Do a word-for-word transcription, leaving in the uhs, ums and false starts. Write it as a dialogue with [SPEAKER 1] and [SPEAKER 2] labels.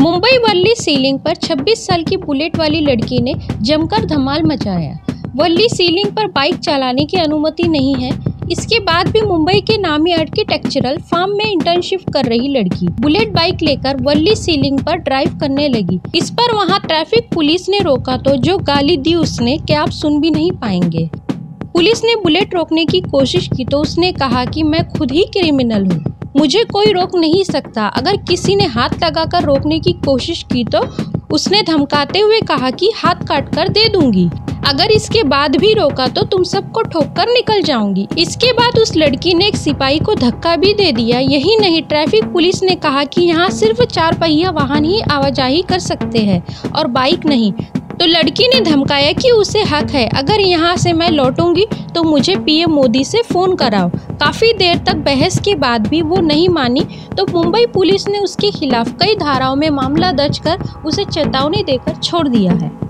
[SPEAKER 1] Mumbai Worli ceiling पर छब्बीस साल की बुलेट वाली लड़की ने जमकर धमाल मचाया। वर्ली सीलिंग पर बाइक चलाने की अनुमति नहीं है। इसके बाद भी मुंबई के नामी आर्किटेक्चरल फार्म में इंटर्नशिप कर रही लड़की बुलेट बाइक लेकर वर्ली सीलिंग पर ड्राइव करने लगी। इस पर वहां ट्रैफिक पुलिस ने रोका तो जो गाली दी उसने क्या आप सुन भी नहीं पाएंगे। पुलिस ने बुलेट रोकने की कोशिश की तो उसने कहा कि मैं खुद ही क्रिमिनल हूँ, मुझे कोई रोक नहीं सकता। अगर किसी ने हाथ लगाकर रोकने की कोशिश की तो उसने धमकाते हुए कहा कि हाथ काट कर दे दूंगी, अगर इसके बाद भी रोका तो तुम सबको ठोक कर निकल जाऊंगी। इसके बाद उस लड़की ने एक सिपाही को धक्का भी दे दिया। यही नहीं, ट्रैफिक पुलिस ने कहा कि यहाँ सिर्फ चार पहिया वाहन ही आवाजाही कर सकते हैं और बाइक नहीं। तो लड़की ने धमकाया कि उसे हक है, अगर यहाँ से मैं लौटूंगी तो मुझे पीएम मोदी से फोन कराओ। काफी देर तक बहस के बाद भी वो नहीं मानी तो मुंबई पुलिस ने उसके खिलाफ कई धाराओं में मामला दर्ज कर उसे चेतावनी देकर छोड़ दिया है।